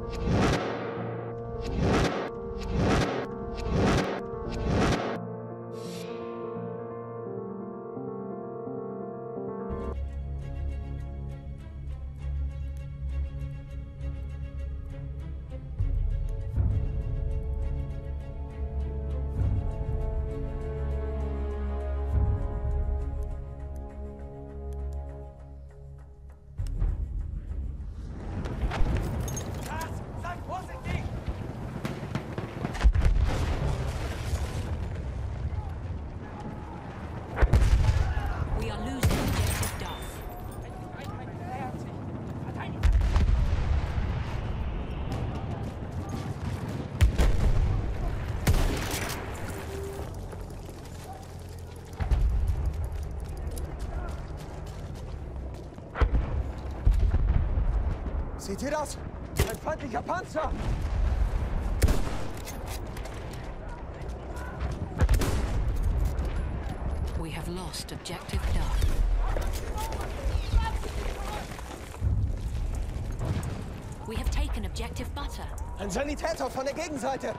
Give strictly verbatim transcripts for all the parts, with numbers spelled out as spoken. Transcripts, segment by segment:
Seht ihr das? Ein feindlicher Panzer! We have lost objective Duff. We have taken objective Butter. Ein Sanitäter von der Gegenseite!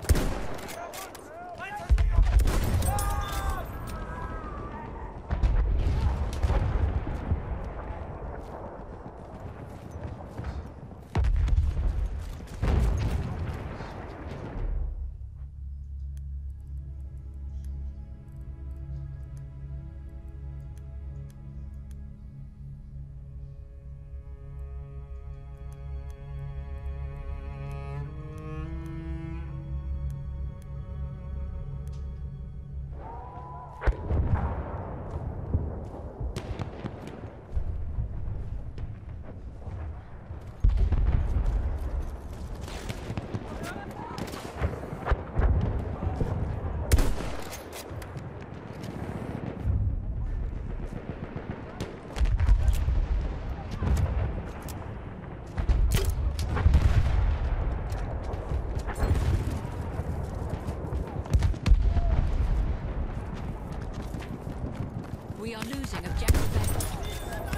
We are losing objective Edward.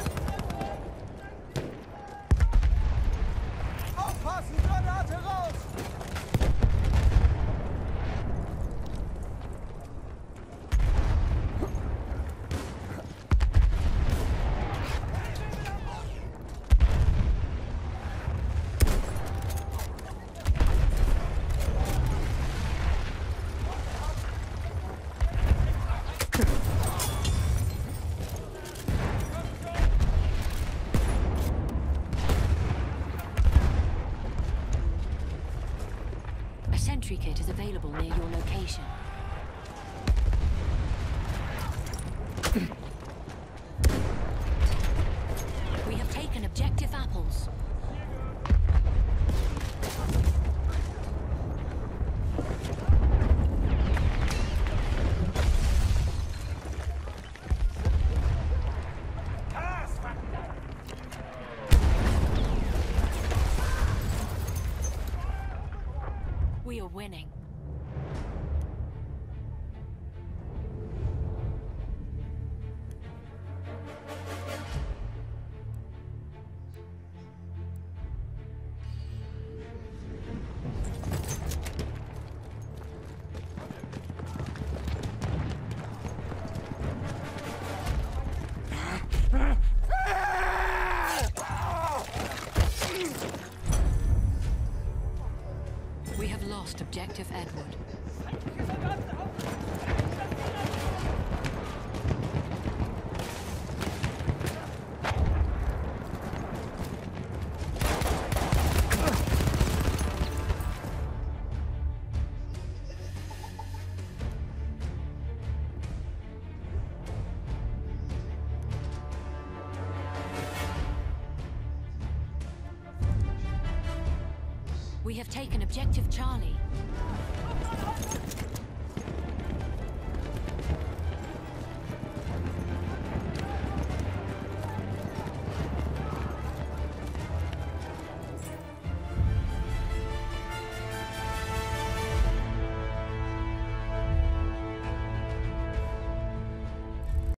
Aufpassen, Granate raus! A sentry kit is available near your location. We have taken objective apples. We are winning. We have lost objective Edward. We have taken objective Charlie.